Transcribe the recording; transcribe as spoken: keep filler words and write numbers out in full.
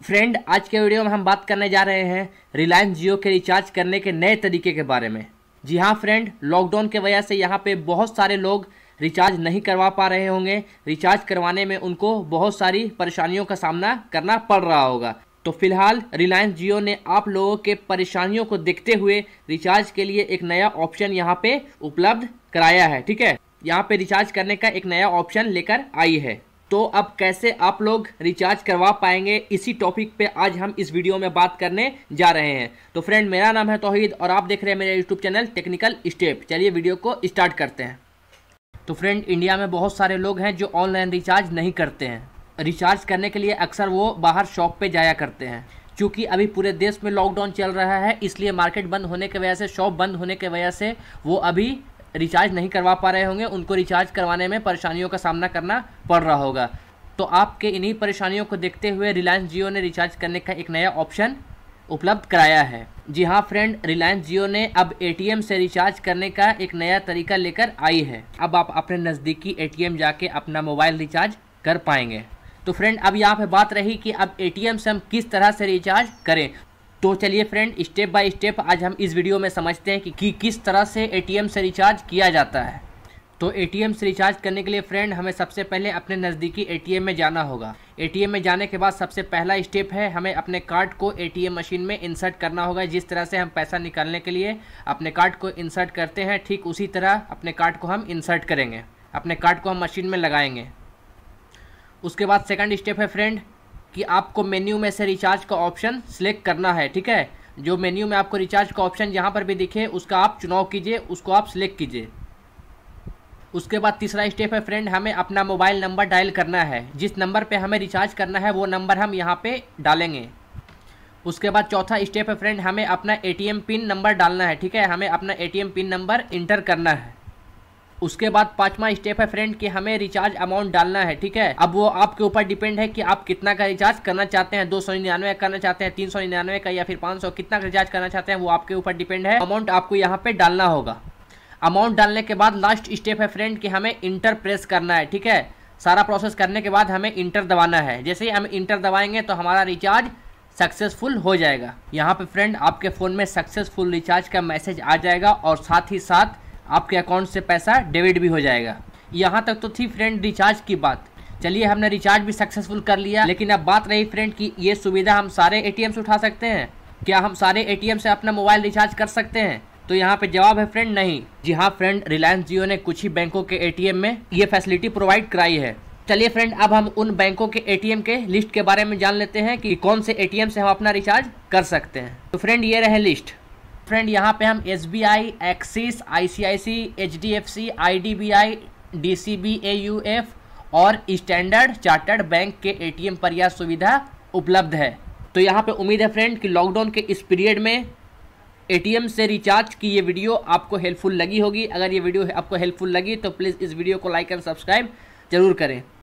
Friend, आज के video में हम बात करने जा रहे हैं रिलायंस जियो के रिचार्ज करने के नए तरीके के बारे में। जी हाँ फ्रेंड, लॉकडाउन के वजह से यहाँ पे बहुत सारे लोग रिचार्ज नहीं करवा पा रहे होंगे। रिचार्ज करवाने में उनको बहुत सारी परेशानियों का सामना करना पड़ रहा होगा। तो फिलहाल रिलायंस जियो ने आप लोगों के परेशानियों को देखते हुए रिचार्ज के लिए एक नया ऑप्शन यहाँ पे उपलब्ध कराया है। ठीक है, यहाँ पे रिचार्ज करने का एक नया ऑप्शन लेकर आई है। तो अब कैसे आप लोग रिचार्ज करवा पाएंगे, इसी टॉपिक पे आज हम इस वीडियो में बात करने जा रहे हैं। तो फ्रेंड, मेरा नाम है तौहीद और आप देख रहे हैं मेरे यूट्यूब चैनल टेक्निकल स्टेप। चलिए वीडियो को स्टार्ट करते हैं। तो फ्रेंड, इंडिया में बहुत सारे लोग हैं जो ऑनलाइन रिचार्ज नहीं करते हैं। रिचार्ज करने के लिए अक्सर वो बाहर शॉप पे जाया करते हैं। क्योंकि अभी पूरे देश में लॉकडाउन चल रहा है, इसलिए मार्केट बंद होने की वजह से, शॉप बंद होने की वजह से वो अभी रिचार्ज नहीं करवा पा रहे होंगे। उनको रिचार्ज करवाने में परेशानियों का सामना करना पड़ रहा होगा। तो आपके इन्हीं परेशानियों को देखते हुए रिलायंस जियो ने रिचार्ज करने का एक नया ऑप्शन उपलब्ध कराया है। जी हाँ फ्रेंड, रिलायंस जियो ने अब एटीएम से रिचार्ज करने का एक नया तरीका लेकर आई है। अब आप अपने नज़दीकी एटीएम जाके अपना मोबाइल रिचार्ज कर पाएंगे। तो फ्रेंड, अब यहाँ पे बात रही कि अब एटीएम से हम किस तरह से रिचार्ज करें। तो चलिए फ्रेंड, स्टेप बाय स्टेप आज हम इस वीडियो में समझते हैं कि, कि किस तरह से एटीएम से रिचार्ज किया जाता है। तो एटीएम से रिचार्ज करने के लिए फ्रेंड हमें सबसे पहले अपने नज़दीकी एटीएम में जाना होगा। एटीएम में जाने के बाद सबसे पहला स्टेप है हमें अपने कार्ड को एटीएम मशीन में इंसर्ट करना होगा। जिस तरह से हम पैसा निकालने के लिए अपने कार्ड को इंसर्ट करते हैं, ठीक उसी तरह अपने कार्ड को हम इंसर्ट करेंगे। अपने कार्ड को हम मशीन में लगाएंगे। उसके बाद सेकंड स्टेप है फ्रेंड कि आपको मेन्यू में से रिचार्ज का ऑप्शन सिलेक्ट करना है। ठीक है, जो मेन्यू में आपको रिचार्ज का ऑप्शन जहाँ पर भी दिखे उसका आप चुनाव कीजिए, उसको आप सिलेक्ट कीजिए। उसके बाद तीसरा स्टेप है फ्रेंड हमें अपना मोबाइल नंबर डायल करना है। जिस नंबर पे हमें रिचार्ज करना है वो नंबर हम यहाँ पे डालेंगे। उसके बाद चौथा स्टेप है फ्रेंड हमें अपना एटीएम पिन नंबर डालना है। ठीक है, हमें अपना एटीएम पिन नंबर इंटर करना है। उसके बाद पांचवा स्टेप है फ्रेंड कि हमें रिचार्ज अमाउंट डालना है। ठीक है, अब वो आपके ऊपर डिपेंड है कि आप कितना का रिचार्ज करना चाहते हैं। दो सौ निन्यानवे करना चाहते हैं, तीन सौ निन्यानवे का, या फिर पाँच सौ, कितना का रिचार्ज करना चाहते हैं वो आपके ऊपर डिपेंड है। अमाउंट आपको यहाँ पे डालना होगा। अमाउंट डालने के बाद लास्ट स्टेप है फ्रेंड कि हमें इंटर प्रेस करना है। ठीक है, सारा प्रोसेस करने के बाद हमें इंटर दबाना है। जैसे ही हम इंटर दबाएंगे तो हमारा रिचार्ज सक्सेसफुल हो जाएगा। यहाँ पे फ्रेंड आपके फ़ोन में सक्सेसफुल रिचार्ज का मैसेज आ जाएगा और साथ ही साथ आपके अकाउंट से पैसा डेबिट भी हो जाएगा। यहाँ तक तो थी फ्रेंड रिचार्ज की बात। चलिए, हमने रिचार्ज भी सक्सेसफुल कर लिया, लेकिन अब बात रही फ्रेंड कि ये सुविधा हम सारे एटीएम से उठा सकते हैं। क्या हम सारे एटीएम से अपना मोबाइल रिचार्ज कर सकते हैं? तो यहाँ पे जवाब है फ्रेंड नहीं। जी हाँ फ्रेंड, रिलायंस जियो ने कुछ ही बैंकों के एटीएम में ये फैसिलिटी प्रोवाइड कराई है। चलिए फ्रेंड, अब हम उन बैंकों के एटीएम के लिस्ट के बारे में जान लेते हैं कि कौन से एटीएम से हम अपना रिचार्ज कर सकते हैं। तो फ्रेंड, ये रहे लिस्ट। फ्रेंड, यहाँ पे हम S B I, Axis, I C I C, H D F C, I D B I, D C B, A U F और स्टैंडर्ड चार्टर्ड बैंक के एटीएम पर यह सुविधा उपलब्ध है। तो यहाँ पे उम्मीद है फ्रेंड कि लॉकडाउन के इस पीरियड में एटीएम से रिचार्ज की ये वीडियो आपको हेल्पफुल लगी होगी। अगर ये वीडियो आपको हेल्पफुल लगी तो प्लीज़ इस वीडियो को लाइक एंड सब्सक्राइब जरूर करें।